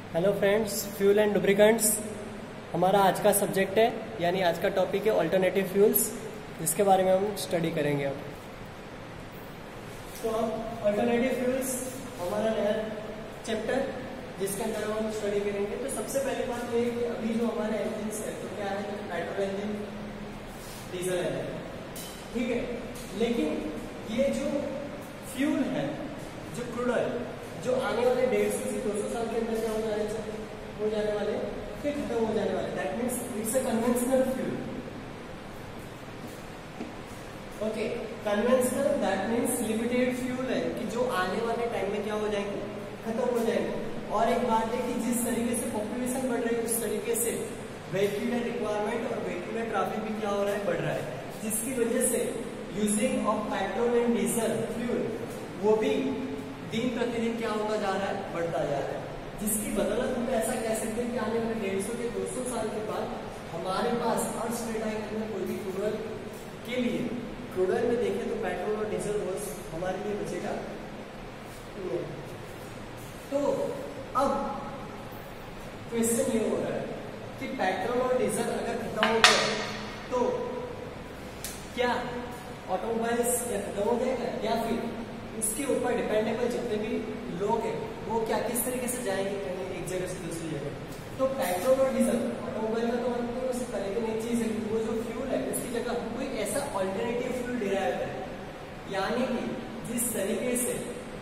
Hello friends, fuel and lubricants हमारा आज का सब्जेक्ट है, यानी आज का टॉपिक है अल्टरनेटिव फ्यूल्स, जिसके बारे में हम स्टडी करेंगे अब। तो अब अल्टरनेटिव फ्यूल्स हमारा नया चैप्टर जिसके अंदर हम स्टडी करेंगे। तो सबसे पहली बात ये है कि अभी जो हमारे इंजन है तो क्या है, पेट्रोल इंजन, डीजल इंजन, ठीक है। लेकिन ये जो फ्यूल है, जो क्रूड ऑयल, जो आने वाले 150 से 200 साल के अंदर क्या हो जाने वाले, फिर खत्म हो जाने वाले। That means it's a conventional fuel. Okay, conventional that means limited fuel है कि जो आने वाले टाइम में क्या हो जाएंगे, खत्म हो जाएंगे। और एक बात है कि जिस तरीके से पॉपुलेशन बढ़ रही है उस तरीके से वेहिकुलर रिक्वायरमेंट और वेहिकुलर ट्रैफिक भी क्या हो रहा है, बढ़ रहा है, जिसकी वजह से using of petrol and diesel fuel वो भी दिन प्रतिदिन क्या होता जा रहा है, बढ़ता जा रहा है। जिसकी बदौलत हम ऐसा कह सकते हैं कि आने वाले 150 से 200 साल के बाद हमारे पास अर्थ स्टेटाई के अंदर कोई भी क्रूड ऑयल के लिए, क्रूड ऑयल में देखें तो पेट्रोल और डीजल बस हमारे लिए बचेगा नहीं। तो अब क्वेश्चन ये हो रहा है कि पेट्रोल और डीजल अगर खत्म हो गए तो क्या ऑटोमोबाइल्स या खत्म हो जाएगा, या फिर इसके ऊपर डिपेंडेबल जितने भी लोग हैं वो क्या किस तरीके से जाएंगे कहीं एक जगह से दूसरी जगह। तो पेट्रोल और डीजल ऑटोमोबाइल में तो हम तो उससे लेकिन एक चीज है कि वो जो फ्यूल है उसकी जगह हम कोई ऐसा ऑल्टरनेटिव फ्यूल डिराइव करें, यानी कि जिस तरीके से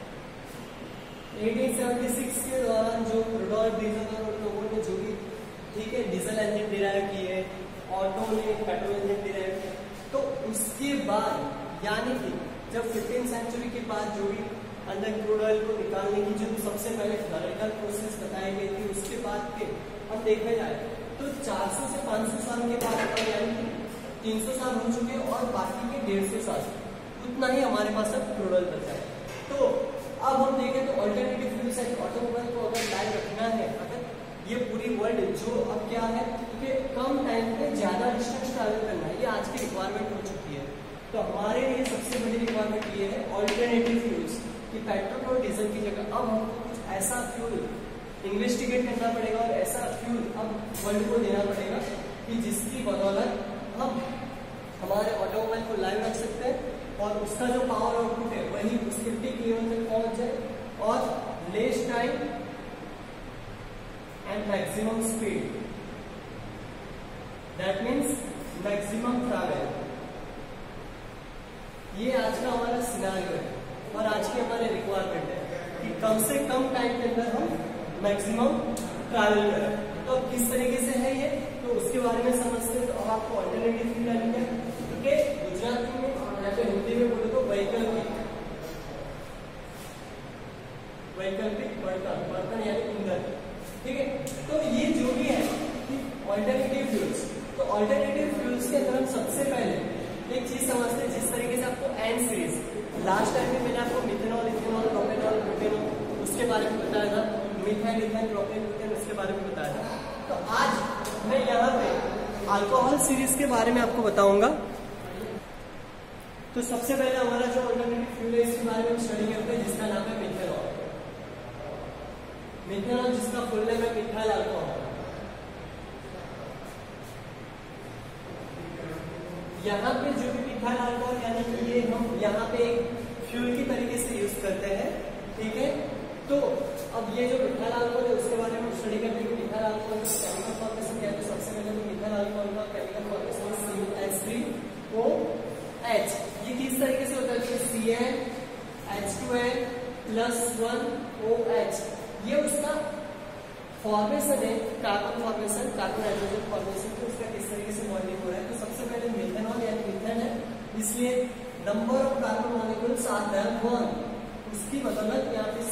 1876 के दौरान जो रुडोल्फ डीजल और लोगों ने जो भी, ठीक है, डीजल इंजन डिराइव किए, ऑटो ने पेट्रोल इंजन डिराइव किया, तो उसके बाद यानी कि जब 15वीं सेंचुरी के बाद जो भी अंडर क्रूड ऑयल को निकालने की जो सबसे पहले थियोरेटिकल प्रोसेस बताई गई थी, उसके बाद के हम देखा जाए तो 400 से 500 साल के बाद यानी कि 300 साल हो चुके और बाकी के 150 साल उतना ही हमारे पास अब क्रूड ऑयल बचा है। तो अब हम देखें तो ऑल्टरनेटिव फ्यूल्स है, ऑटोमोबाइल को अगर लाइव रखना है, अगर ये पूरी वर्ल्ड जो अब क्या है कि कम टाइम पे ज्यादा डिस्टेंस ट्रैवल करना है, ये आज की रिक्वायरमेंट हो चुकी है। तो हमारे लिए सबसे बड़ी रिक्वायरमेंट ये है ऑल्टरनेटिव फ्यूल्स कि पेट्रोल और डीजल की जगह अब हमको कुछ ऐसा फ्यूल इन्वेस्टिगेट करना पड़ेगा और ऐसा फ्यूल अब वर्ल्ड को देना पड़ेगा कि जिसकी बदौलत हम हमारे ऑटोमोबाइल को लाइव रख सकते हैं और उसका जो पावर आउटपुट है वही उसके पीक लेवल तक पहुंच जाए और less time and maximum speed, that means maximum travel. ये आज का हमारा सिनेरियो है और आज की हमारी रिक्वायरमेंट है कि कम से कम टाइम के अंदर हम मैक्सिमम ट्रैवल करें। तो किस तरीके से है ये, तो उसके बारे में समझते हैं। तो अब आपको ऑल्टरनेटिव फ्यूल यानी क्या, क्योंकि गुजराती में या फिर हिंदी में बोले तो वैकल्पिक बर्तन यानी ईंधन, ठीक है। तो ये जो भी है ऑल्टरनेटिव फ्यूल्स, तो ऑल्टरनेटिव फ्यूल्स के अंदर हम सबसे पहले एक चीज समझते हैं, जिस तरीके से आपको एन सीरीज लास्ट टाइम में मैंने आपको मिथेनॉल, इथेनॉल, प्रोपेनॉल, ब्यूटेनॉल उसके बारे में बताया था, मीथेन, इथेन, प्रोपेन, ब्यूटेन उसके बारे में बताया था। तो आज मैं यहाँ पे अल्कोहल सीरीज के बारे में आपको बताऊंगा। तो सबसे पहले हमारा जो ऑल्टरनेटिव फ्यूल है इसके बारे में स्टडी करते हैं, जिसका नाम है मिथेनॉल। मिथेनॉल जिसका फुल नेम है मिथाइल अल्कोहल। यहाँ पे जो भी मिथाइल अल्कोहल यानी कि ये हम यहाँ पे एक फ्यूल की तरीके से यूज करते हैं, ठीक है। तो अब ये जो मिथाइल अल्कोहल है उसके बारे में हम स्टडी करते हैं कि मिथाइल अल्कोहल का केमिकल फॉर्मेशन क्या है। तो सबसे पहले तो मिथाइल अल्कोहल का केमिकल फॉर्मेशन CH3OH। ये किस तरीके से होता है, CnH2n + 1OH, ये उसका फॉर्मेशन है, carbon formation, carbon hydrogen formation. तो उसका किस तरीके से बॉन्डिंग हो रहा है। तो सबसे पहले मिथेनॉल यानी मीथेन है, इसलिए number of carbon molecules are there 1, उसकी बदौलत यहाँ पे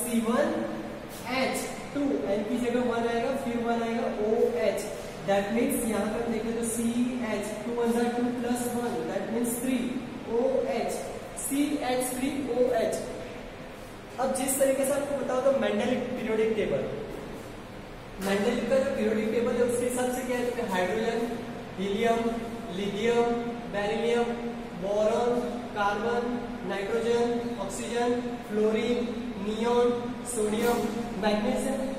C1H2 N की जगह 1 आएगा, फिर 1 आएगा OH, दैट मीन्स यहाँ पर देखें तो CH2 + 1 that means 3OH, CH3OH। अब जिस तरीके से आपको बताओ तो मेंडेलिक पीरियोडिक टेबल, मेंडेलिक का जो पीरियोडिक टेबल है उसके हिसाब से क्या है, तो hydrogen, helium, lithium, beryllium, boron, carbon, nitrogen, oxygen, fluorine, neon, sodium, magnesium,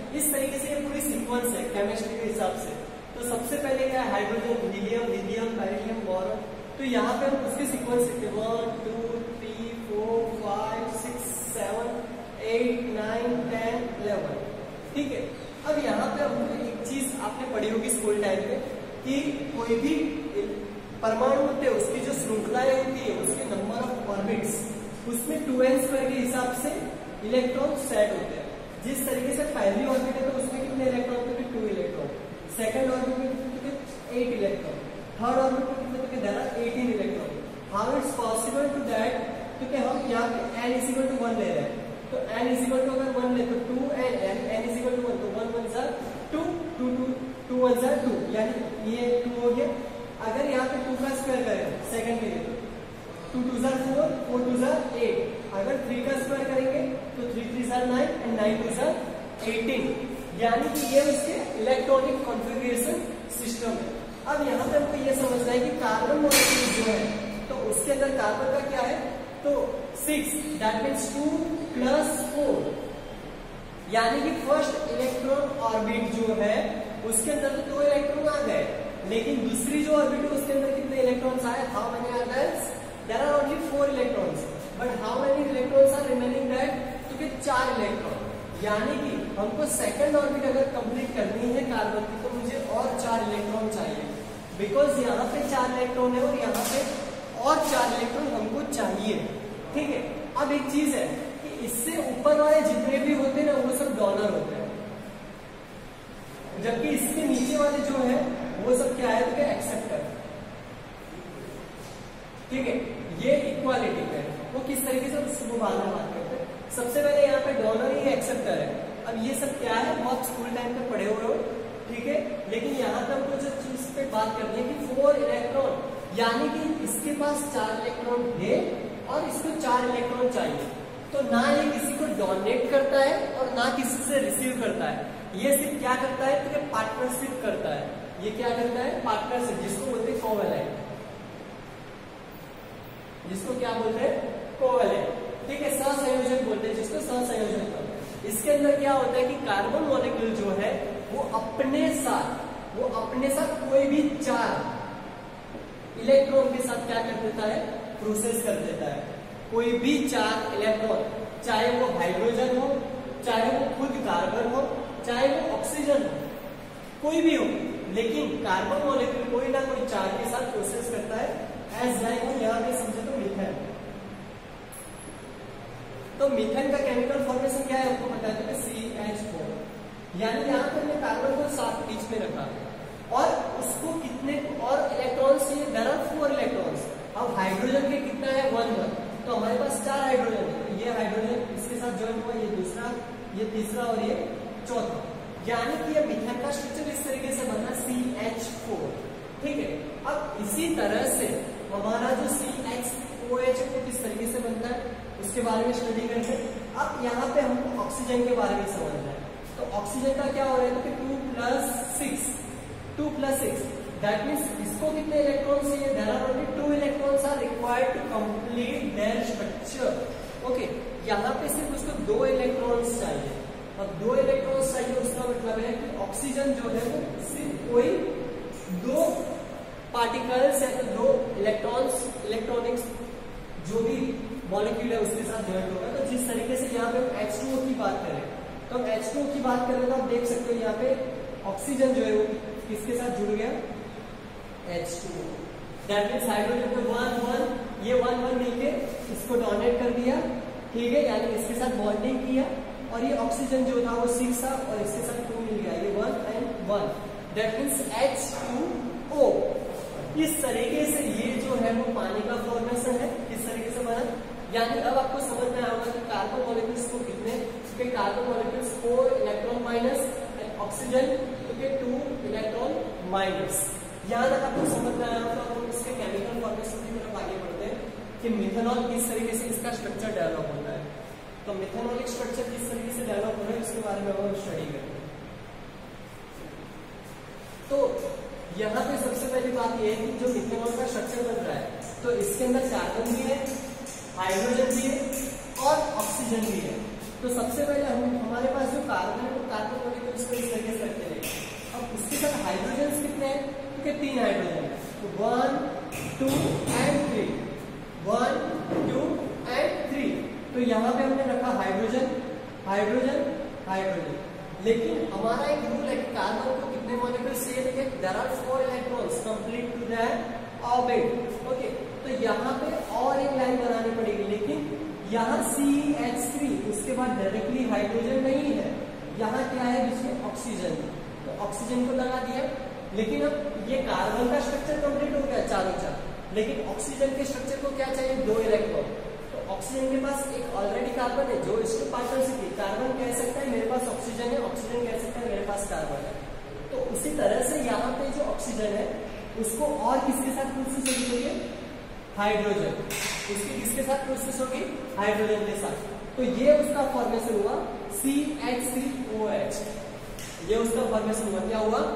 इस तरीके से ये पूरी सीक्वेंस है केमिस्ट्री के हिसाब से। तो सबसे पहले क्या है, hydrogen, helium, lithium, beryllium, boron. तो यहाँ पे हम उसके सीक्वेंस लिखते हैं 1 2 3 4 5 6 7 8 9 10 11। ठीक है, अब यहाँ पे हमको एक चीज आपने पढ़ी होगी स्कूल टाइम पे कि कोई भी परमाणु होते हैं उसकी जो श्रृंखलाएं होती है उसके नंबर ऑफ ऑर्बिट्स उसमें 2n² के हिसाब से इलेक्ट्रॉन सेट होते हैं। जिस तरीके से पहली ऑर्बिट है तो उसमें कितने इलेक्ट्रॉन थे, 2 इलेक्ट्रॉन। सेकंड ऑर्बिट में कितने थे, 8 इलेक्ट्रॉन। थर्ड ऑर्बिट में कितने थे, there are 18 electron. How it's possible to that, क्योंकि हम यहाँ पे n = 1 ले रहे हैं, तो n = अगर 1 ले तो 2n, n = 1, तो 1 1 जार 2, 2 1 जार 2, यानी ये 2 हो गया। अगर यहाँ पे 2 का स्क्वायर करें सेकंड के लिए, 2 2 जार 4, 4 2 जार 8। अगर 3 का स्क्वायर करेंगे तो 3 3 जार 9 एंड 9 2 जार 18, यानी कि ये उसके इलेक्ट्रॉनिक कॉन्फ़िगरेशन सिस्टम है। अब यहाँ पे हमको ये समझना है कि कार्बन मॉलिक्यूल जो है तो उसके अंदर कार्बन का क्या है, तो 6, दैट मीन्स 2 + 4, यानी कि फर्स्ट इलेक्ट्रॉन ऑर्बिट जो है उसके अंदर तो 2 इलेक्ट्रॉन आ गए, लेकिन दूसरी जो ऑर्बिट है उसके अंदर कितने इलेक्ट्रॉन्स आए, how many are there, there are only 4 electrons, but how many electrons are remaining that, क्योंकि 4 इलेक्ट्रॉन, यानी कि हमको सेकंड ऑर्बिट अगर कंप्लीट करनी है कार्बन की तो मुझे और 4 इलेक्ट्रॉन चाहिए, बिकॉज यहाँ पे 4 इलेक्ट्रॉन है और यहाँ पे और 4 इलेक्ट्रॉन हमको चाहिए। ठीक है, अब एक चीज है कि इससे ऊपर वाले जितने भी होते हैं ना वो सब डोनर होते हैं, जबकि इसके नीचे वाले जो है वो सब क्या है, तो क्या एक्सेप्टर। ठीक है, ये इक्वालिटी है, वो किस तरीके से उसको बाद में बात करते हैं। सबसे पहले यहाँ पे डोनर ही एक्सेप्टर है। अब ये सब क्या है, बहुत स्कूल टाइम पे पढ़े हुए हो, ठीक है, लेकिन यहाँ पे हमको जो चीज पे बात करनी है कि 4 इलेक्ट्रॉन, यानी कि इसके पास 4 इलेक्ट्रॉन है और इसको 4 इलेक्ट्रॉन चाहिए, तो ना ये किसी को डोनेट करता है और ना किसी से रिसीव करता है, ये सिर्फ क्या करता है, तो पार्टनरशिप करता है। ये क्या करता है, पार्टनरशिप, जिसको बोलते हैं कोवैलेंट, जिसको क्या बोलते हैं, कोवैलेंट। ठीक है, सहसंयोजक बोलते हैं जिसको, सहसंयोजक। इसके अंदर क्या होता है कि कार्बन मॉलिक्यूल जो है वो अपने साथ कोई भी 4 इलेक्ट्रॉन के साथ क्या कर देता है, प्रोसेस कर देता है। कोई भी 4 इलेक्ट्रॉन, चाहे वो हाइड्रोजन हो, चाहे वो खुद कार्बन हो, चाहे वो ऑक्सीजन हो, कोई भी हो, लेकिन कार्बन मॉलिक्यूल कोई ना कोई 4 के साथ प्रोसेस करता है। एज लाइक हम यहाँ पे समझे तो मीथेन, तो मीथेन का केमिकल फॉर्मेशन क्या है आपको बता दें, CH4, यानी यहाँ पे हमने कार्बन को साथ बीच में रखा और उसको कितने और इलेक्ट्रॉन्स चाहिए, देयर आर 4 इलेक्ट्रॉन्स। अब हाइड्रोजन के कितना है, 1 1, तो हमारे पास 4 हाइड्रोजन है, तो ये हाइड्रोजन इसके साथ ज्वाइन हुआ, ये दूसरा, ये तीसरा और ये चौथा, यानी कि ये मीथेन का स्ट्रक्चर इस तरीके से बना CH4। ठीक है, अब इसी तरह से हमारा जो CH2OH है किस तरीके से बनता है उसके बारे में स्टडी करते हैं। अब यहाँ पे हमको ऑक्सीजन के बारे में समझना है, तो ऑक्सीजन का क्या हो रहा है कि 2 + 6, दैट मीन्स इसको कितने इलेक्ट्रॉन चाहिए, there are only 2 electrons are required to complete their structure. Okay, यहाँ पे सिर्फ उसको 2 इलेक्ट्रॉन्स चाहिए। अब 2 इलेक्ट्रॉन्स चाहिए उसका मतलब है कि ऑक्सीजन जो है वो सिर्फ कोई 2 पार्टिकल्स है, तो 2 इलेक्ट्रॉनिक्स जो भी मॉलिक्यूल है उसके साथ ज्वाइन होगा। तो जिस तरीके से यहाँ पे H2O की बात करें, तो H2O की बात करें तो आप देख सकते हो यहाँ पे ऑक्सीजन जो है वो किसके साथ जुड़ गया, H2O, दैट मीन्स हाइड्रोजन को 1 1, ये 1 1 मिलके इसको डोनेट कर दिया। ठीक है, यानी इसके साथ बॉन्डिंग किया और ये ऑक्सीजन जो था वो 6 था और इसके साथ 2 मिल गया, ये 1 and 1, दैट मीन्स H2O। इस तरीके से ये जो है वो पानी का फॉर्मेशन है, किस तरीके से बना, यानी अब आपको समझ में आएगा कि कार्बन मॉलिक्यूल्स को कितने, क्योंकि carbon molecules 4 electron minus and oxygen क्योंकि 2 इलेक्ट्रॉन माइनस। यहाँ तक आपको समझ में आया तो हम इसके केमिकल फॉर्मेशन की तरफ आगे बढ़ते हैं कि मिथेनॉल किस तरीके से इसका स्ट्रक्चर डेवलप होता है। तो मिथेनॉलिक स्ट्रक्चर किस तरीके से डेवलप हो रहा है उसके बारे में हम स्टडी करेंगे। तो यहाँ पे सबसे पहली बात यह है कि जो मिथेनॉल का स्ट्रक्चर बन रहा है तो इसके अंदर कार्बन भी है, हाइड्रोजन भी है और ऑक्सीजन भी है। तो सबसे पहले हमारे पास जो कार्बन है वो कार्बन 2 and 3, 1 2 and 3। तो यहाँ पे हमने रखा हाइड्रोजन हाइड्रोजन हाइड्रोजन, लेकिन हमारा एक रूल है कि कार्बन को कितने मॉलिक्यूल्स चाहिए? There are 4 electrons complete to that orbit. Okay, तो यहाँ पे और एक लाइन बनानी पड़ेगी, लेकिन यहाँ CH3 उसके बाद डायरेक्टली हाइड्रोजन नहीं है, यहाँ क्या है बीच में? ऑक्सीजन। तो ऑक्सीजन को लगा दिया, लेकिन अब ये कार्बन का स्ट्रक्चर कंप्लीट हो गया चारों चार, लेकिन ऑक्सीजन के स्ट्रक्चर को क्या चाहिए? 2 इलेक्ट्रॉन। तो ऑक्सीजन के पास एक ऑलरेडी कार्बन है जो इसको पार्टनरशिप की, कार्बन कह सकता है मेरे पास ऑक्सीजन है, ऑक्सीजन कह सकता है मेरे पास कार्बन है। तो उसी तरह से यहाँ पे जो ऑक्सीजन है उसको और किसके साथ प्रोसेस होगी? हाइड्रोजन। इसकी किसके साथ प्रोसेस होगी? हाइड्रोजन के साथ। तो ये उसका फॉर्मेशन हुआ CH3OH। ये उसका फॉर्मेशन हुआ, क्या हुआ?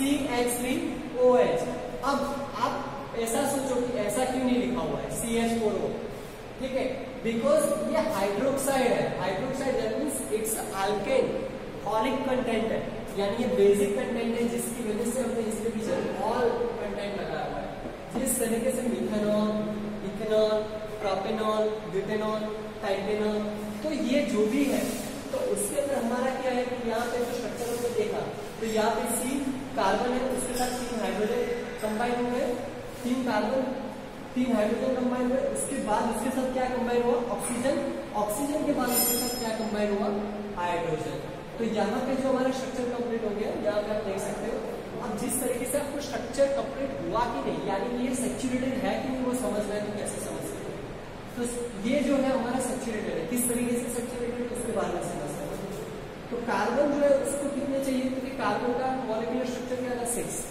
CH3OH। अब आप ऐसा सोचो कि ऐसा क्यों नहीं लिखा हुआ है CH4O? ठीक है, बिकॉज ये हाइड्रोक्साइड है। Hydroxide that means it's alkane, ऑलिक कंटेंट है, यानी ये बेसिक कंटेंट है, जिसकी वजह से हमने इसके पीछे ऑल कंटेंट लगाया हुआ है। जिस तरीके से मिथेनॉल, इथेनॉल, प्रोपेनॉल, ब्यूटेनॉल, टाइटेनॉल, तो ये जो भी है, तो उसके अंदर हमारा क्या है कि यहाँ पे जो स्ट्रक्चर हमने देखा, तो यहाँ पे C कार्बन है, उसके साथ 3 हाइड्रोजन कंबाइन हुए, 3 कार्बन 3 हाइड्रोजन कंबाइन हुए, उसके बाद उसके साथ क्या कंबाइन हुआ? ऑक्सीजन। ऑक्सीजन के बाद उसके साथ क्या कंबाइन हुआ? हाइड्रोजन। तो यहाँ पे जो हमारा स्ट्रक्चर कंप्लीट हो गया, यहाँ पे आप देख सकते हो। अब जिस तरीके से आपको स्ट्रक्चर कंप्लीट हुआ कि नहीं, यानी कि ये सैचुरेटेड है कि नहीं, वो समझ रहे हैं तो कैसे समझ सकते हैं? तो ये जो है हमारा सैचुरेटेड है, किस तरीके से सैचुरेटेड है उसके बारे में समझ सकते हैं। तो कार्बन जो है उसको कितने चाहिए? क्योंकि कार्बन का मॉलिक्यूलर स्ट्रक्चर क्या था? 6।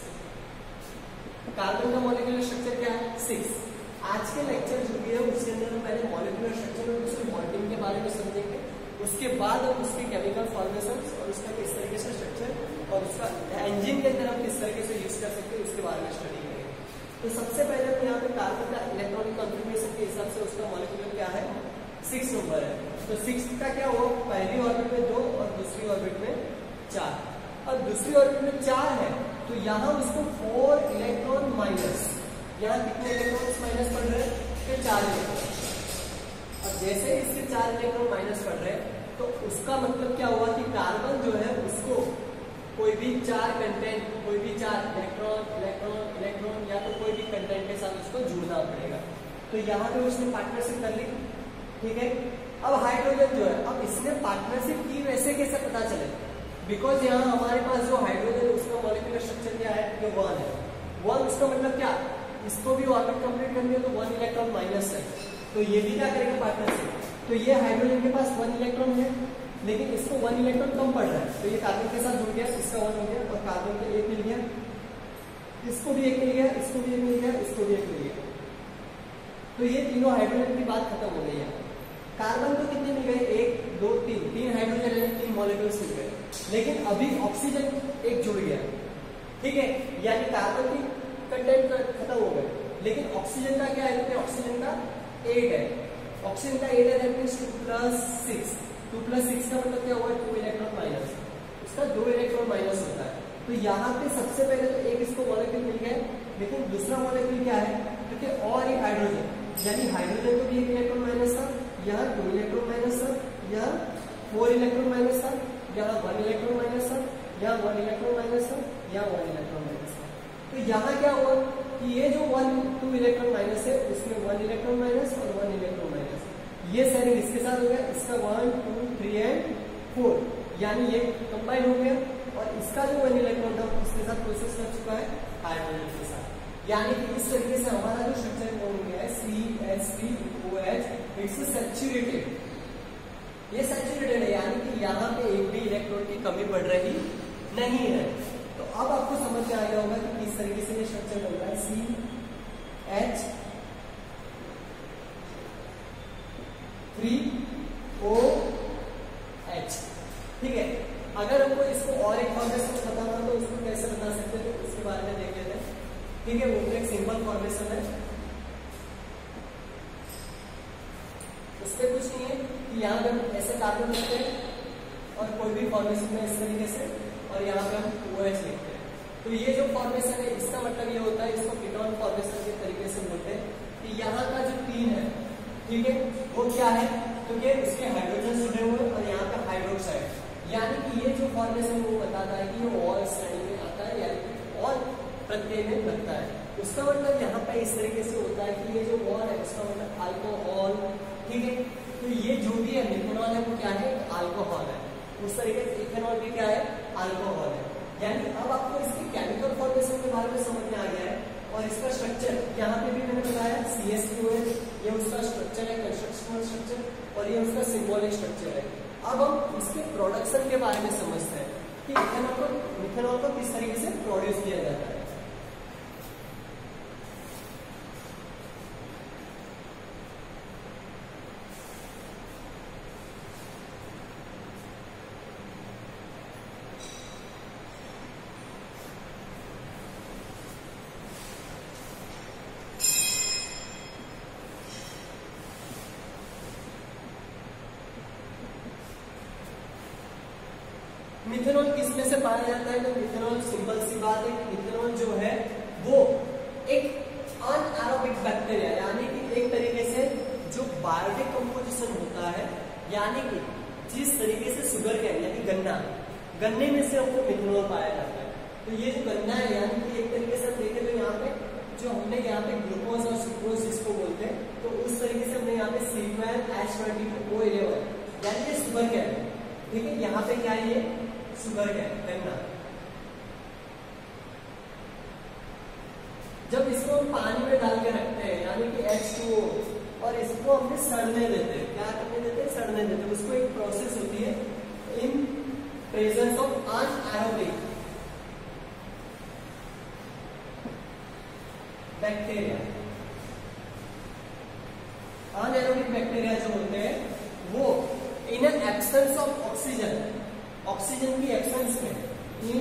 कार्बन का मॉलिक्यूलर स्ट्रक्चर क्या है? 6। आज के लेक्चर जो भी है उसके अंदर हम पहले मॉलिक्यूलर स्ट्रक्चर और उसके बॉन्डिंग के बारे में समझेंगे, उसके बाद हम उसके केमिकल फॉर्मेशन और उसका किस तरीके से स्ट्रक्चर और उसका एंजिन के अंदर हम किस तरीके से यूज कर सकते हैं उसके बारे में स्टडी करेंगे। तो सबसे पहले हम यहाँ पे कार्बन का इलेक्ट्रॉनिक कॉन्फिगरेशन के हिसाब से उसका मॉलिक्यूलर क्या है? 6 नंबर है। तो 6 का क्या हुआ? पहली ऑर्बिट में 2 और दूसरी ऑर्बिट में 4। अब दूसरी ऑर्बिट में 4 है, तो यहाँ उसको 4 इलेक्ट्रॉन माइनस, यहाँ कितने इलेक्ट्रॉन माइनस पड़ रहे हैं? 4 इलेक्ट्रॉन। अब जैसे इसके 4 इलेक्ट्रॉन माइनस पड़ रहे हैं, तो उसका मतलब क्या हुआ कि कार्बन जो है उसको कोई भी 4 कंटेंट, कोई भी 4 इलेक्ट्रॉन इलेक्ट्रॉन इलेक्ट्रॉन या तो कोई भी कंटेंट के साथ उसको जुड़ना पड़ेगा। तो यहाँ पे उसने पार्टनरशिप कर ली, ठीक है। अब हाइड्रोजन जो है, अब इसने पार्टनरशिप की, वैसे कैसे पता चले? बिकॉज यहाँ हमारे पास जो हाइड्रोजन है उसका मॉलिक्यूलर स्ट्रक्चर क्या है? ये 1 है। 1 उसका मतलब क्या? इसको भी ऑर्बिट कंप्लीट करनी है तो 1 इलेक्ट्रॉन माइनस है, तो ये भी क्या करेगा? पार्टनरशिप। तो ये हाइड्रोजन के पास 1 इलेक्ट्रॉन है, लेकिन इसको 1 इलेक्ट्रॉन कम पड़ रहा है, तो ये कार्बन के साथ जुड़ गया, इसका 1 हो गया और कार्बन को 1 मिल गया, इसको भी 1 मिल गया, इसको भी 1 मिल गया, इसको भी 1 मिल गया। तो ये तीनों हाइड्रोजन की बात खत्म हो गई है। कार्बन को कितने मिल गए? 1 2 3 हाइड्रोजन है, 3 मॉलिक्यूल्स मिल गए, लेकिन अभी ऑक्सीजन एक जुड़ गया, ठीक है, यानी कार्बन की कंटेंट खत्म हो गए, लेकिन ऑक्सीजन का क्या है? तो ऑक्सीजन का 8 है, ऑक्सीजन का 8 है, दैट मींस 2 + 6। 2 + 6 का मतलब क्या हुआ? 2 इलेक्ट्रॉन माइनस, उसका 2 इलेक्ट्रॉन माइनस होता है। तो यहाँ पे सबसे पहले तो एक इसको मॉलिक्यूल मिल गया, लेकिन दूसरा मॉलिक्यूल क्या है? क्योंकि और एक हाइड्रोजन, यानी हाइड्रोजन को भी 1 इलेक्ट्रॉन माइनस था, यहाँ 2 इलेक्ट्रॉन माइनस था, यहाँ 4 इलेक्ट्रॉन माइनस था, यहाँ 1 इलेक्ट्रॉन माइनस था, यहाँ 1 इलेक्ट्रॉन माइनस था, यहाँ 1 इलेक्ट्रॉन माइनस था। तो यहाँ क्या हुआ कि ये जो 2 इलेक्ट्रॉन माइनस है उसमें 1 इलेक्ट्रॉन माइनस और 1 इलेक्ट्रॉन माइनस, ये शेयरिंग इसके साथ हो गया, इसका 1 2 3 एंड 4, यानी ये कंबाइन हो गया, और इसका जो 1 इलेक्ट्रॉन था इसके साथ प्रोसेस कर चुका है हाइड्रोजन के साथ। यानी कि इस तरीके से हमारा जो स्ट्रक्चर हो गया है CH3OH, इट्स सैचुरेटेड। ये सैचुरेटेड है, यानी कि यहाँ पे एक भी इलेक्ट्रॉन की कमी पड़ रही नहीं है। तो अब आपको समझ में आ गया होगा कि किस तरीके से ये स्ट्रक्चर बन रहा है CH3OH, ठीक है। अगर हमको इसको और एक फॉर्मेशन बताना तो उसको कैसे बता सकते हैं, तो उसके बारे में देख लेते हैं, ठीक है। वो एक सिंपल फॉर्मेशन है, उससे कुछ नहीं है कि यहाँ पे हम ऐसे कार्बन लिखते हैं और कोई भी फॉर्मेशन में इस तरीके से, और यहाँ पे हम OH लिखते हैं, तो ये जो फॉर्मेशन है इसका मतलब ये होता है, इसको कीटोन फॉर्मेशन के तरीके से बोलते हैं कि यहाँ का जो तीन है, ठीक है, वो क्या है, क्योंकि उसके हाइड्रोजन जुड़े हुए और यहाँ पे हाइड्रोक्साइड, यानी कि ये जो फॉर्मेशन वो बताता है कि ये और श्रेणी में आता है, यानी कि और प्रत्यय में लगता है। उसका मतलब यहाँ पे इस तरीके से होता है कि ये जो और है उसका मतलब अल्कोहल, ठीक है। तो ये जो भी है मिथेनॉल है वो क्या है, अल्कोहल है। उस तरीके से इथेनॉल भी क्या है, अल्कोहल है। यानी अब आपको इसकी केमिकल फॉर्मेशन के बारे में समझ में आ गया है। और इसका स्ट्रक्चर यहाँ पे भी मैंने बताया CH2, ये उसका स्ट्रक्चर है, कंस्ट्रक्शनल स्ट्रक्चर, और ये उसका सिंबॉलिक स्ट्रक्चर है। अब हम इसके प्रोडक्शन के बारे में समझते हैं कि मिथेनॉल को किस तरीके से प्रोड्यूस किया जाता है। मिथेनॉल किसमें से पाया जाता है, तो मिथेनॉल सिंपल सी बात है, मिथेनॉल जो है वो एक अनएरोबिक बैक्टीरिया, यानी कि एक तरीके से जो बायोटिक कंपोजिशन होता है, यानी कि जिस तरीके से शुगर कैन यानी गन्ने में से हमको मिथेनॉल पाया जाता है। तो ये जो गन्ना है, यानी कि एक तरीके से हम देखें तो यहाँ पे जो हमने यहाँ पे ग्लूकोज और सुक्रोज जिसको बोलते हैं, तो उस तरीके से हमने यहाँ पे C12H22O11 यानी कि शुगर कैन, ठीक है। यहाँ पे क्या है, ये शुगर कैन गन्ना। जब इसको हम पानी में डाल के रखते हैं, यानी कि H2O, और इसको हमने सड़ने देते हैं, क्या करने देते हैं, सड़ने देते हैं। उसको एक प्रोसेस होती है in presence of anaerobic bacteria. Anaerobic bacteria जो होते हैं वो in an absence of oxygen की एब्सेंस में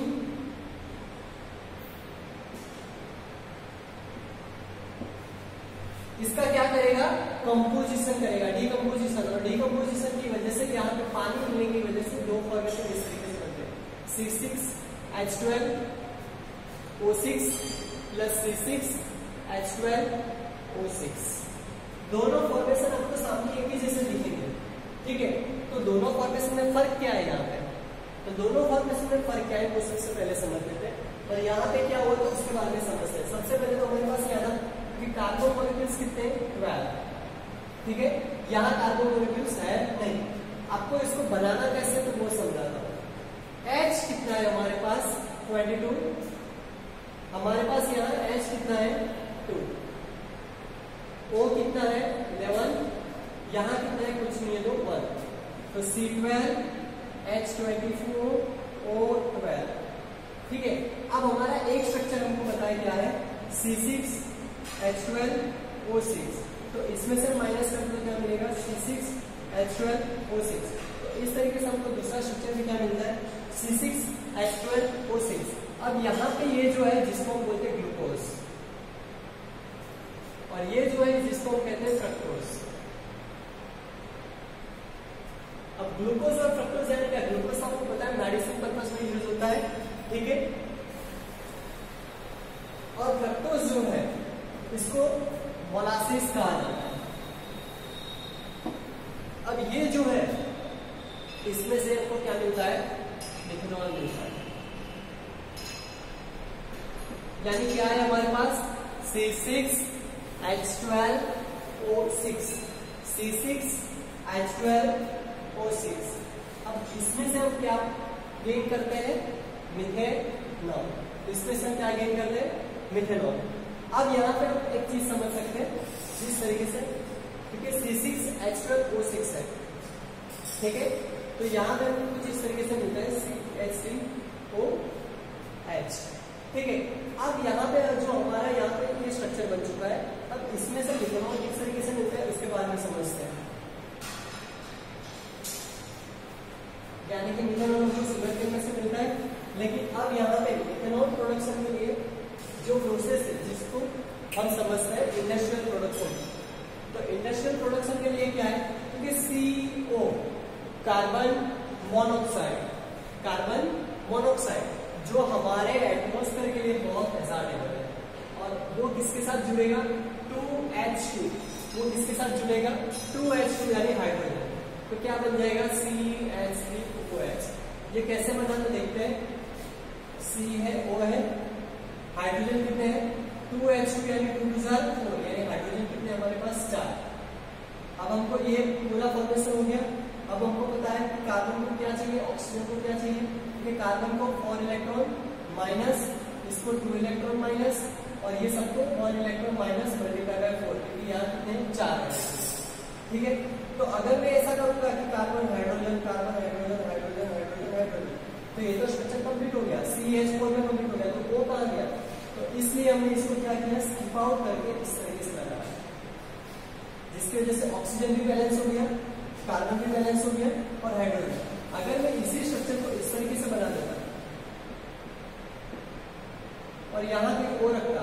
इसका क्या करेगा, कंपोजिशन करेगा, डीकंपोजिशन। और डीकंपोजिशन की वजह से यहाँ पे पानी मिलने की वजह से दो फॉर्मेशन इस तरीके से बनते हैं, C6H12O6 प्लस C6H12O6। दोनों फॉर्मेशन आपको सामने एक ही जैसे दिखेंगे, ठीक है। तो दोनों फॉर्मेशन में फर्क क्या है यहाँ पे, तो दोनों फॉर्मेशन में फर्क क्या है वो सबसे पहले समझ लेते हैं। और यहाँ पे क्या हुआ तो उसके बारे में समझते हैं। सबसे पहले तो हमारे पास याद है कि कार्बन मॉलिक्यूल्स कितने हैं, 12, ठीक है। यहाँ कार्बन मॉलिक्यूल्स है नहीं। आपको इसको बनाना कैसे तो वो समझाता हूँ। H कितना है हमारे पास, 22। हमारे पास यहाँ H कितना है, 2। O कितना है, 11। यहाँ कितना है, कुछ नहीं है तो 1। तो C12H24O12, ठीक है। अब हमारा एक स्ट्रक्चर हमको बताया क्या है, C6H12O6। तो इसमें से माइनस कर दो क्या मिलेगा, C6H12O6। तो इस तरीके से हमको दूसरा स्ट्रक्चर भी क्या मिलता है, C6H12O6। अब यहाँ पे ये जो है जिसको हम बोलते हैं ग्लूकोज, और ये जो है जिसको हम कहते हैं फ्रक्टोज। अब ग्लूकोज और फ्रक्टोज यानी क्या, ग्लूकोज आपको पता है मेडिसिन पर्पस में यूज होता है, ठीक है। और फ्रक्टोज जो है इसको मोलासिस कहा जाता है। अब ये जो है इसमें से आपको क्या मिलता है, मिथेनॉल मिलता है। यानी क्या है हमारे पास, C6H12O6, C6H12O6। अब इसमें से हम क्या गेन करते हैं, मिथेनॉल। इसमें से हम क्या गेन करते हैं, मिथेनॉल। अब यहाँ पे हम एक चीज समझ सकते हैं जिस तरीके से, क्योंकि C6H12O6 है, ठीक है। तो यहाँ पे कुछ इस तरीके से मिलता है CH3OH, ठीक है। अब यहाँ पे जो हमारा यहाँ पे ये स्ट्रक्चर बन चुका है, अब इसमें से मिथेनॉल किस तरीके से मिलता है उसके बारे में समझते हैं। यानी कि मिथेनॉल हमको शुगर केन में से मिलता है, लेकिन अब यहाँ पे मिथेनॉल प्रोडक्शन के लिए जो प्रोसेस है जिसको हम समझते हैं इंडस्ट्रियल प्रोडक्शन। तो इंडस्ट्रियल प्रोडक्शन के लिए क्या है, क्योंकि CO कार्बन मोनोऑक्साइड जो हमारे एटमॉस्फेयर के लिए बहुत हैजार्डेबल है, और वो किसके साथ जुड़ेगा 2H2, वो किसके साथ जुड़ेगा 2H2 यानी हाइड्रोजन। तो क्या बन जाएगा CH3OH। ये कैसे बना तो देखते हैं। C है, O है, हाइड्रोजन कितने हैं 2H2 यानी 2 2 4 यानी हाइड्रोजन कितने हमारे पास 4। अब हमको ये पूरा फॉर्मेशन हो गया। अब हमको पता है कि कार्बन को क्या चाहिए, ऑक्सीजन को क्या चाहिए, क्योंकि कार्बन को 4 इलेक्ट्रॉन माइनस, इसको 2 इलेक्ट्रॉन माइनस, और ये सबको 1 इलेक्ट्रॉन माइनस मल्टीप्लाई बाय 4, क्योंकि यहाँ कितने 4 है। ठीक है, तो अगर मैं ऐसा करूंगा कि carbon hydrogen carbon hydrogen hydrogen hydrogen hydrogen, तो ये तो स्ट्रक्चर कंप्लीट हो गया, CH4 में कंप्लीट हो गया, तो वो कहाँ गया। तो इसलिए हमने इसको क्या किया, स्किप आउट करके इस तरीके से लगाया, जिसकी वजह से ऑक्सीजन भी बैलेंस हो गया, कार्बन भी बैलेंस हो गया, और हाइड्रोजन। अगर मैं इसी स्ट्रक्चर को इस तरीके से बना देता और यहाँ पे O रखता,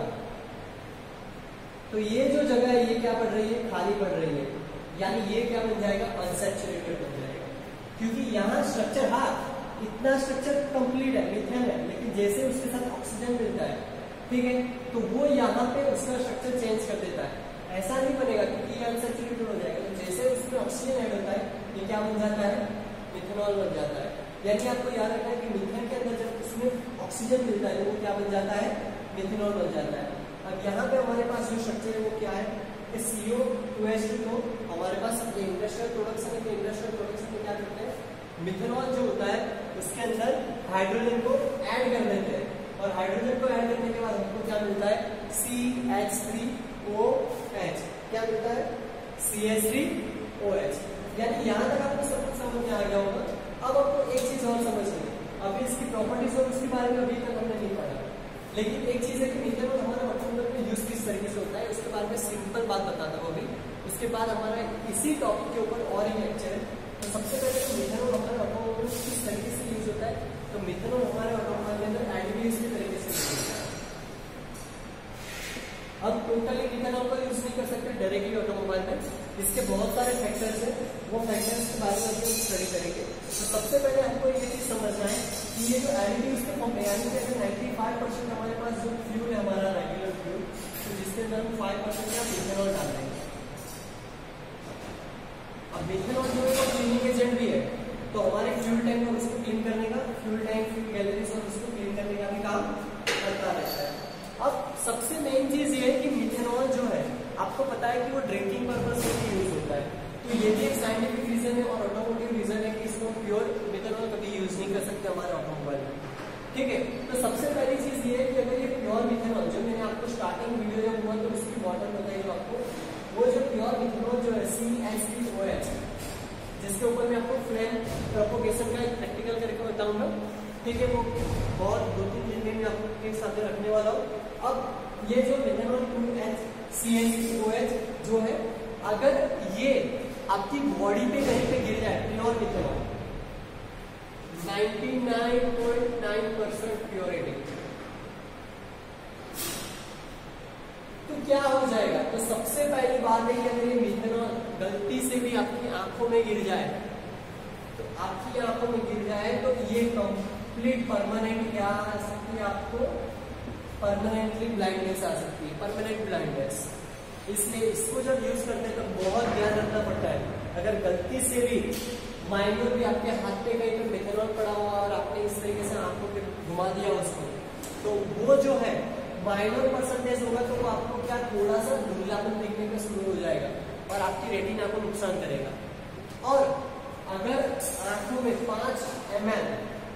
तो ये जो जगह है ये क्या पड़ रही है, खाली पड़ रही है, यानी ये क्या बन जाएगा, अनसैचुरेटेड बन जाएगा। क्योंकि यहाँ स्ट्रक्चर, हाँ इतना स्ट्रक्चर कंप्लीट है, मिथेन है, लेकिन जैसे उसके साथ ऑक्सीजन मिलता है, ठीक है, तो वो यहाँ पे उसका स्ट्रक्चर चेंज कर देता है। ऐसा नहीं बनेगा क्योंकि ये अनसैचुरेटेड हो जाएगा, तो जैसे उसमें ऑक्सीजन ऐड होता है ये क्या बन जाता है, मिथेनॉल बन जाता है। यानी आपको याद रखना है कि मिथेन के अंदर जब उसमें ऑक्सीजन मिलता है तो वो क्या बन जाता है, मिथेनॉल बन जाता है। अब यहाँ पे हमारे पास जो स्ट्रक्चर है वो क्या है, CO2H2, तो हमारे पास इंडस्ट्रियल प्रोडक्शन है, तो इंडस्ट्रियल प्रोडक्शन में क्या करते हैं, मिथेनॉल जो होता है उसके अंदर हाइड्रोजन को ऐड कर देते हैं, और हाइड्रोजन को ऐड करने के बाद हमको क्या मिलता है, CH3OH। क्या मिलता है, CH3OH। यानी यहाँ तक आपको सब कुछ समझ में आ गया होगा। अब आपको एक चीज और समझनी है, अभी इसकी प्रॉपर्टीज और उसके बारे में अभी तक हमने नहीं पढ़ा, लेकिन एक चीज है कि मिथेनॉल हमारे वातावरण में यूज किस तरीके से होता है, उसके बारे में सिंपल बात बताता हूँ अभी। उसके बाद हमारा इसी टॉपिक के ऊपर और एक लेक्चर है। तो सबसे पहले तो मिथेनॉल हमारे ऑटोमोबाइल में किस तरीके से यूज होता है, तो मिथेनॉल हमारे ऑटोमोबाइल के अंदर एडीबीएस के तरीके से यूज होता है। अब टोटली मिथेनॉल को यूज नहीं कर सकते डायरेक्टली ऑटोमोबाइल में, इसके बहुत सारे फैक्टर्स हैं, वो फैक्टर्स के बारे में हम स्टडी करेंगे। तो सबसे पहले हमको ये चीज समझना है कि ये जो एडीबीएस के फॉर्म में, यानी कि 95% हमारे पास जो फ्यूल है हमारा रेगुलर फ्यूल, तो जिसके अंदर हम 5% का मिथेनॉल डाल देंगे। अब मिथेनॉल जो है वो क्लीनिंग एजेंट भी है, तो हमारे फ्यूल टैंक में उसको क्लीन करने का, फ्यूल टैंक फ्यूल गैलरीज और उसको क्लीन करने का भी काम करता रहता है। अब सबसे मेन चीज ये है कि मिथेनॉल जो है आपको पता है कि वो ड्रिंकिंग पर्पस से भी यूज होता है, तो ये भी एक साइंटिफिक रीजन है और ऑटोमोटिव रीजन है कि इसको प्योर मिथेनॉल कभी यूज नहीं कर सकते हमारे ऑटोमोबाइल में। ठीक है, तो सबसे पहली चीज ये है कि अगर ये प्योर मिथेनॉल, जो मैंने आपको स्टार्टिंग वीडियो जब हुआ तो उसकी बॉटल बताई आपको, वो जो प्योर मिथेनॉल जो है CH3OH, जिसके ऊपर मैं आपको फ्लेम प्रोपोगेशन का एक प्रैक्टिकल करके बताऊंगा। ठीक है, वो बहुत 2-3 दिन में आपके साथ रखने वाला हूँ। अब ये जो मिथेनॉल 2CH3OH जो है, अगर ये आपकी बॉडी पे कहीं पे गिर जाए, प्योर मिथेनॉल 99.9% प्योरिटी, तो क्या हो जाएगा, तो सबसे पहली बात है कि अगर ये मिथेनॉल गलती से भी आपकी आंखों में गिर जाए, तो आपकी आंखों में गिर जाए तो ये कंप्लीट परमानेंट क्या आ सकती है, आपको परमानेंटली ब्लाइंडनेस आ सकती है, परमानेंट ब्लाइंडनेस। इसलिए इसको जब यूज करते हैं तो बहुत ध्यान रखना पड़ता है। अगर गलती से भी माइनर भी आपके हाथ पे कहीं पे मिथेनॉल पड़ा हुआ और आपने इस तरीके से आंखों पे घुमा दिया उसको, तो वो जो है माइनर परसेंटेज होगा, तो वो आपको क्या थोड़ा सा धुंधलापन दिखने का शुरू हो जाएगा और आपकी रेटिना को नुकसान करेगा। और अगर आंखों में 5 ml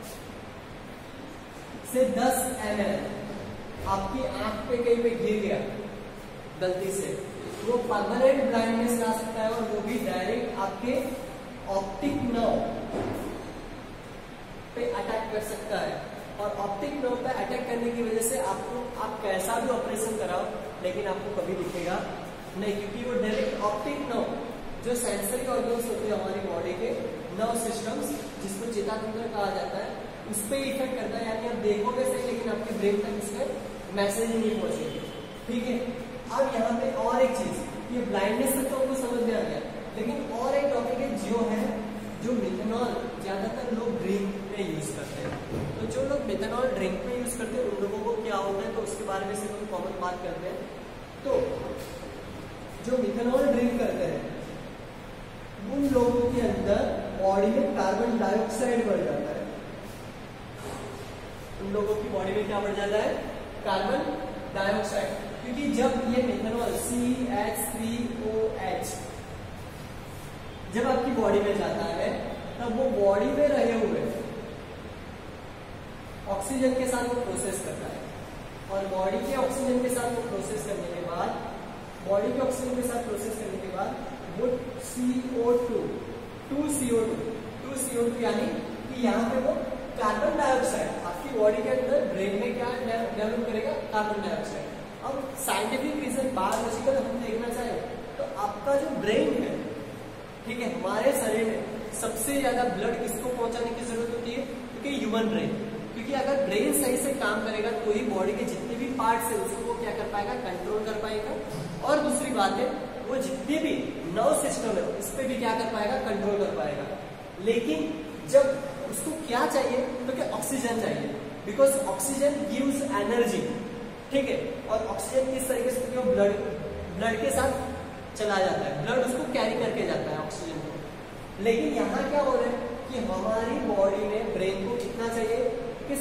से 10 ml आपकी आंख पे कहीं पे गिर गया गलती से, वो परमानेंट ब्लाइंडनेस ला सकता है, और वो भी डायरेक्ट आपके ऑप्टिक नर्व पे अटैक कर सकता है। और ऑप्टिक नर्व पे अटैक करने की वजह से आपको, आप कैसा भी ऑपरेशन कराओ लेकिन आपको कभी दिखेगा नहीं, क्योंकि वो डायरेक्ट ऑप्टिक नर्व, जो सेंसरी ऑर्गन्स होते हैं हमारी बॉडी के नर्व सिस्टम्स, जिसको चेतातंत्र कहा जाता है, उस पर इफेक्ट करता है। यानी आप देखोगे सही लेकिन आपके ब्रेन तक इसमें मैसेज ही नहीं पहुंचेगी। ठीक है, अब यहाँ पे और एक चीज, ये ब्लाइंडनेस तक तो आपको समझ में आ गया, लेकिन और एक टॉपिक है जो मिथेनॉल ज्यादातर लोग ड्रिंक में यूज करते हैं। तो जो लोग मिथेनॉल ड्रिंक में यूज करते हैं उन लोगों को क्या होता है, तो उसके बारे में सिर्फ हम कॉमन बात करते हैं। तो जो मिथेनॉल ड्रिंक करते हैं उन लोगों के अंदर बॉडी में कार्बन डाइऑक्साइड बढ़ जाता है। उन लोगों की बॉडी में क्या बढ़ जाता है, कार्बन डाइऑक्साइड, क्योंकि जब ये मिथेनॉल CH3OH जब आपकी बॉडी में जाता है तब वो बॉडी में रहे हुए ऑक्सीजन के साथ वो प्रोसेस करता है, और बॉडी के ऑक्सीजन के साथ वो प्रोसेस करने के बाद, बॉडी के ऑक्सीजन के साथ प्रोसेस करने के बाद वो CO2 यानी कि यहाँ पे वो कार्बन डाइऑक्साइड आपकी बॉडी के अंदर ब्रेन में क्या डेवलप करेगा, कार्बन डाइऑक्साइड। अब साइंटिफिक रीजन बायोलॉजिकल हम देखना चाहे तो आपका जो ब्रेन है, ठीक है, हमारे शरीर में सबसे ज्यादा ब्लड किसको पहुंचाने की जरूरत होती है, क्योंकि ह्यूमन ब्रेन, क्योंकि अगर ब्रेन सही से काम करेगा तो ही बॉडी के जितने भी पार्ट्स है उसको वो क्या कर पाएगा, कंट्रोल कर पाएगा। और दूसरी बात है वो जितने भी नर्व सिस्टम है इस पे भी क्या कर पाएगा, कंट्रोल कर पाएगा। लेकिन जब उसको क्या चाहिए, तो क्या ऑक्सीजन चाहिए, बिकॉज ऑक्सीजन गिव्स एनर्जी, ठीक है। और ऑक्सीजन किस तरीके से ब्लड के साथ चला जाता है, ब्लड उसको कैरी करके जाता है ऑक्सीजन को। लेकिन यहाँ क्या हो रहा है कि हमारी बॉडी में ब्रेन को कितना चाहिए कि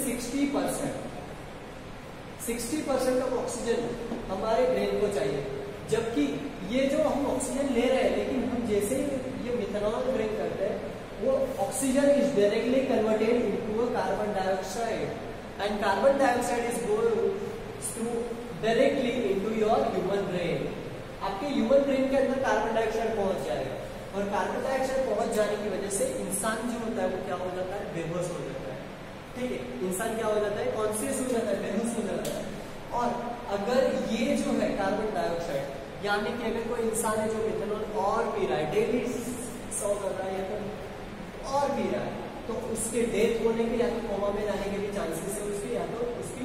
60% ऑफ ऑक्सीजन हमारे ब्रेन को चाहिए, जबकि ये जो हम ऑक्सीजन ले रहे हैं, लेकिन हम जैसे ही ये मिथेनॉल ड्रिंक करते हैं वो oxygen is directly converted into carbon dioxide and carbon dioxide is going through directly into your human brain. आपके ह्यूमन ब्रेन के अंदर कार्बन डाइऑक्साइड पहुंच जाएगा, और कार्बन डाइऑक्साइड पहुंच जाने की वजह से इंसान जो होता है वो क्या हो जाता है, बेहोश हो जाता है, ठीक है। इंसान क्या हो जाता है, कॉन्शियस हो जाता है, बेहोश हो जाता है। और अगर ये जो है कार्बन डाइऑक्साइड, यानी कि अगर कोई इंसान है जो मिथेनॉल और पी रहा है, डेली 100 कर रहा है या फिर और पी रहा है, तो उसके डेथ होने के या तो कोमा में जाने के भी चांसेस है उसके, या तो उसकी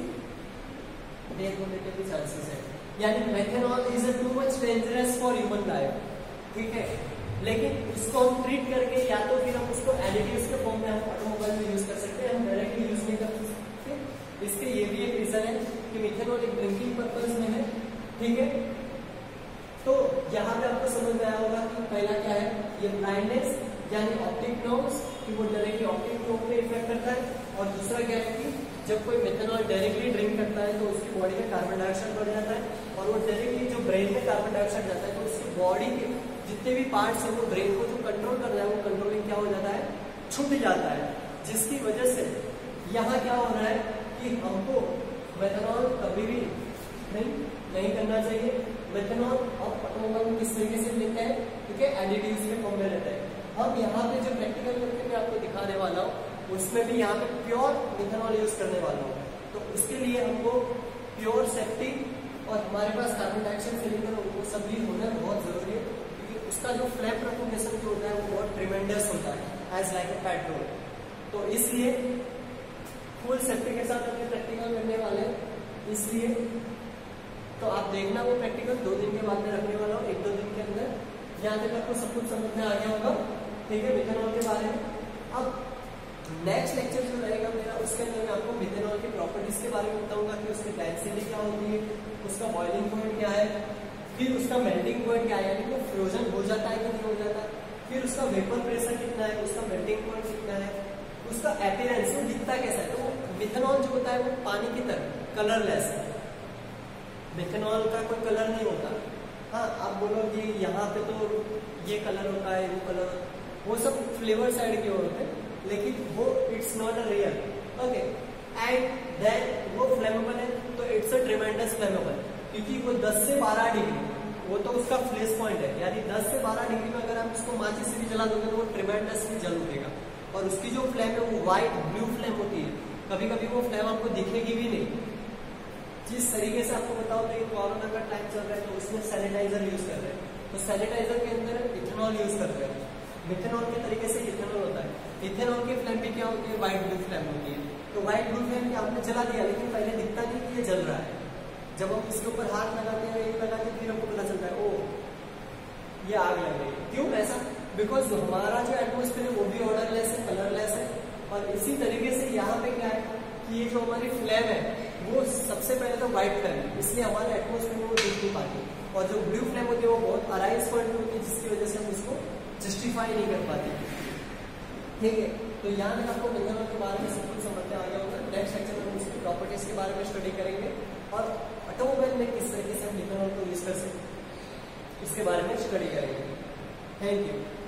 डेथ होने के भी चांसेस है। यानी methanol is too much dangerous for human life, ठीक है। लेकिन उसको हम ट्रीट करके या तो फिर हम उसको एडिटिव्स के फॉर्म में हम ऑटोमोबाइल में यूज कर सकते हैं, हम डायरेक्टली यूज नहीं कर सकते। इसके ये भी एक रीजन है कि मिथेनॉल एक ड्रिंकिंग पर्पज में है, ठीक है। तो यहाँ पे आपको समझ में आया होगा कि पहला क्या है, ये ब्लाइंडनेस यानी ऑप्टिक नर्व्स, कि वो डायरेक्टली ऑप्टिक नर्व पे इफेक्ट करता है। और दूसरा क्या है कि जब कोई मिथेनॉल डायरेक्टली ड्रिंक करता है तो उसकी बॉडी में कार्बन डाइऑक्साइड बढ़ जाता है, और वो डायरेक्टली जो ब्रेन में कार्बन डाइऑक्साइड जाता है तो उसकी बॉडी के जितने भी पार्ट्स हैं वो ब्रेन को जो कंट्रोल कर रहा है वो कंट्रोलिंग क्या हो जाता है, छूट जाता है। जिसकी वजह से यहाँ क्या हो रहा है कि हमको मिथेनॉल कभी भी नहीं करना चाहिए। मिथेनॉल और ऑटोमोबाइल में किस तरीके से लेते हैं, क्योंकि एडिटिव्स के फॉर्म में रहता है। हम यहाँ पे जो प्रैक्टिकल करके मैं आपको दिखाने वाला हूँ उसमें भी यहाँ पे प्योर मिथेनॉल यूज करने वाला हूँ। तो उसके लिए हमको प्योर सेफ्टी और हमारे पास कार्बन डाइऑक्साइड सिलेंडर वो सब भी होना बहुत जरूरी है, क्योंकि उसका जो फ्लैम प्रोपोगेशन जो होता है वो बहुत ट्रिमेंडस होता है एज लाइक ए पेट्रोल। तो इसलिए फुल सेफ्टी के साथ अपने प्रैक्टिकल करने वाले हैं, इसलिए तो आप देखना वो प्रैक्टिकल 2 दिन के बाद में रखने वाला हूँ, 1-2 दिन के अंदर। यहाँ तक आपको सब कुछ समझ में आ गया होगा, ठीक है, मिथेनॉल के बारे में। अब नेक्स्ट लेक्चर जो रहेगा मेरा उसके अंदर मैं आपको मिथेनॉल की प्रॉपर्टीज के बारे में बताऊंगा कि उसकी डेंसिटी क्या होती है, उसका बॉइलिंग पॉइंट क्या है, फिर उसका मेल्टिंग पॉइंट क्या है, यानी वो फ्रोजन हो जाता है कि नहीं हो जाता, फिर उसका वेपर प्रेशर कितना है, उसका मेल्टिंग पॉइंट कितना है, उसका अपीयरेंस वो दिखता कैसा है। तो मिथेनॉल जो होता है वो पानी की तरह कलरलेस है, मिथेनॉल का कोई कलर नहीं होता। हाँ, आप बोलोगे यहाँ पे तो ये कलर होता है, वो कलर, वो सब फ्लेवर साइड के होते हैं, लेकिन वो it's not a real, okay. And then वो फ्लेमेबल है, तो इट्स अ ट्रिमेंडस फ्लेमेबल, क्योंकि वो 10 से 12 डिग्री, वो तो उसका फ्लेश पॉइंट है, यानी 10 से 12 डिग्री में अगर आप उसको माचिस से भी जला दोगे तो वो ट्रिमेंडसली जल उठेगा। और उसकी जो फ्लेम है वो व्हाइट ब्लू फ्लेम होती है, कभी कभी वो फ्लेम आपको दिखेगी भी नहीं। जिस तरीके से आपको बताओ तो ये कोरोना का टाइम चल रहा है तो उसमें सैनिटाइजर यूज कर रहे हैं, तो सैनिटाइजर के अंदर इथेनॉल यूज कर रहे हैं, मिथेनॉल के तरीके से इथेनॉल होता है। इथेनॉल की फ्लेम भी क्या होती है, व्हाइट ब्लू फ्लेम होती है। तो व्हाइट ब्लू फ्लेम क्या आपने जला दिया, लेकिन पहले दिखता नहीं कि ये जल रहा है। जब हम इसके ऊपर हाथ लगाते हैं, एक लगाते हैं, फिर हमको पता चलता है ओ ये आग लग गई। क्यों ऐसा? बिकॉज हमारा जो एटमोस्फेयर है वो भी ऑर्डरलेस है, कलरलेस है। और इसी तरीके से यहाँ पे क्या है कि ये जो हमारी फ्लेम है वो सबसे पहले तो व्हाइट फ्लेम है, इसलिए हमारे एटमोस्फेयर में वो दिख नहीं पाती, और जो ब्लू फ्लेम होती है वो बहुत अराइज पॉइंट होती है, जिसकी वजह से हम उसको जस्टिफाई नहीं कर पाते। ठीक है, तो यहाँ तक आपको मिनरल के बारे में सब कुछ समझते आ गया होगा। नेक्स्ट सेक्शन में हम उसकी प्रॉपर्टीज के बारे में स्टडी करेंगे और ऑटोमोबाइल में किस तरीके से हम मिनरल को यूज कर सकते हैं इसके बारे में स्टडी करेंगे। Thank you.